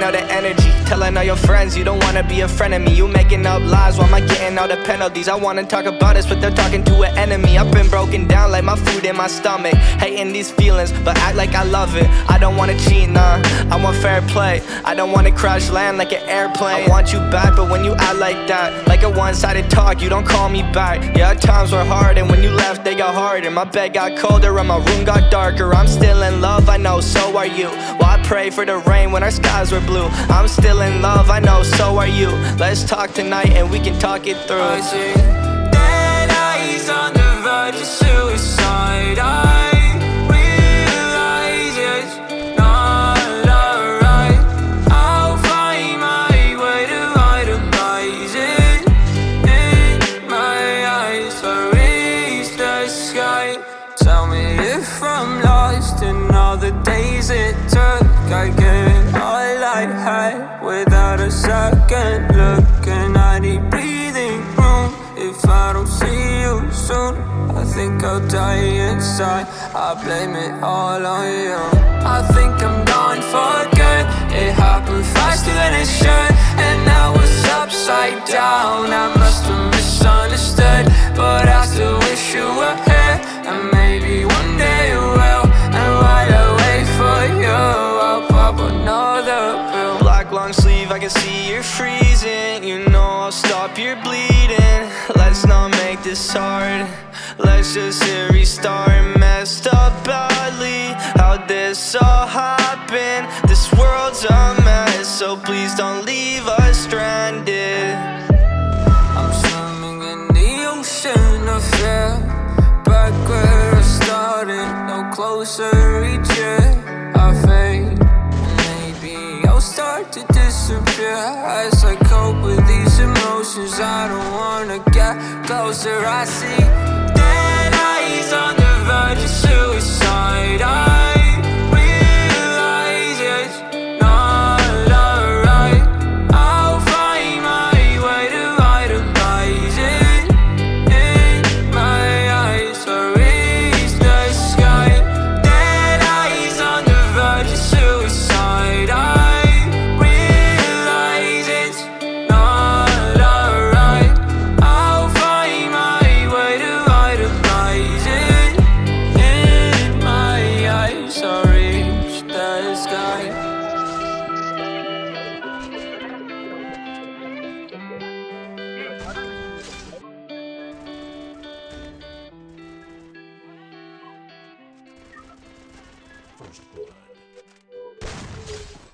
all the energy, telling all your friends you don't wanna be a friend of me. You making up lies, why am I getting all the penalties? I wanna talk about this, but they're talking to an enemy. I've been broken down like my food in my stomach, hating these feelings, but act like I love it. I don't wanna cheat, nah, I want fair play. I don't wanna crash land like an airplane. I want you back, but when you act like that, like a one-sided talk, you don't call me back. Yeah, times were hard, and when you left, they got harder. My bed got colder, and my room got darker. I'm still in love, I know, so are you. Well, I pray for the rain when our skies were blue. I'm still in love, I know, so are you. Let's talk tonight, and we can talk it through. I see dead eyes on the verge of suicide. I realize it's not alright. I'll find my way to idolize it. In my eyes, I reach the sky. Tell me if I'm lost in all the days it took. I get all I had without a second look, and I need breathing room. If I don't see you soon, I think I'll die inside. I blame it all on you. I think I'm gone for good. It happened faster than it should, and now it's upside down. I must have misunderstood, but I still wish you were here, and maybe one day you will. And while I wait for you, I'll pop another pill. Black long sleeve, I can see you're freezing. You know I'll stop your bleeding. Let's not make this hard, let's just hit restart. Messed up badly, how'd this all happen? This world's a mess, so please don't leave us stranded. I'm swimming in the ocean of fear, back where I started, no closer reach it. I fade, maybe I'll start to disappear as I cope with these emotions. I don't wanna get closer. I see dead eyes on the verge of suicide. I realize it's not alright. I'll find my way to idolize it. In my eyes, I reach the sky. Dead eyes on the verge of suicide. I realize it's not alright. I'll find my way to idolize it. In my eyes, I reach the sky. First blood.